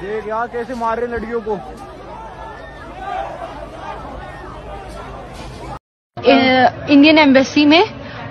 देख यार कैसे मार रहे लड़कियों को। इंडियन एम्बेसी में,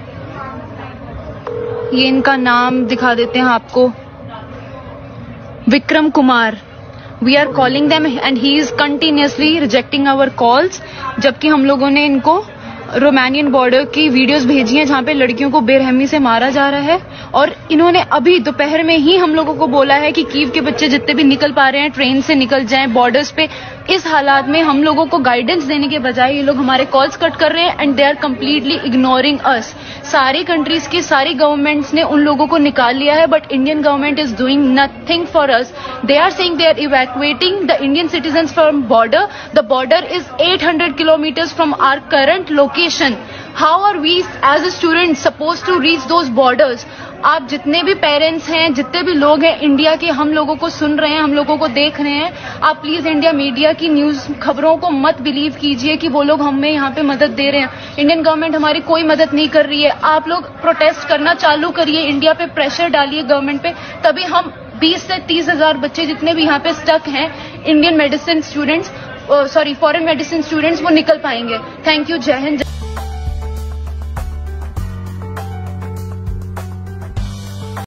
ये इनका नाम दिखा देते हैं आपको, Vikram Kumar. We are calling them and he is continuously rejecting our calls, जबकि हम लोगों ने इनको रोमानियन बॉर्डर की वीडियोस भेजी हैं जहां पे लड़कियों को बेरहमी से मारा जा रहा है। और इन्होंने अभी दोपहर में ही हम लोगों को बोला है कि कीव के बच्चे जितने भी निकल पा रहे हैं ट्रेन से निकल जाएं बॉर्डर्स पे। इस हालात में हम लोगों को गाइडेंस देने के बजाय ये लोग हमारे कॉल्स कट कर रहे हैं and they are completely ignoring us. सारी कंट्रीज की सारी गवर्नमेंट्स ने उन लोगों को निकाल लिया है, but Indian government is doing nothing for us. They are saying they are evacuating the Indian citizens from border. The border is 800 kilometres from our current location. How are we as a student suppose to reach those borders? आप जितने भी parents हैं, जितने भी लोग हैं India के, हम लोगों को सुन रहे हैं, हम लोगों को देख रहे हैं, आप प्लीज इंडिया मीडिया की न्यूज खबरों को मत बिलीव कीजिए कि वो लोग हमें यहाँ पे मदद दे रहे हैं। इंडियन गवर्नमेंट हमारी कोई मदद नहीं कर रही है। आप लोग प्रोटेस्ट करना चालू करिए, इंडिया पे प्रेशर डालिए गवर्नमेंट पे, तभी हम 20 से 30 हजार बच्चे जितने भी यहाँ पे स्टक हैं Indian medicine students, foreign medicine students, वो निकल पाएंगे। Thank you. जय हिंद।